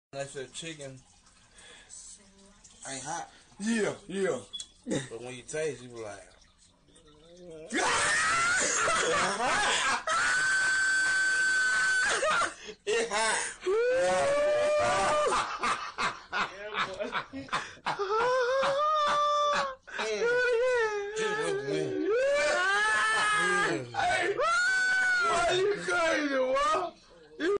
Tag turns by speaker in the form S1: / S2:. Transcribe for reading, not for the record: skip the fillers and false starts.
S1: They said chicken ain't hot.
S2: Yeah, yeah.
S1: But when you taste, you be like,
S2: It's hot.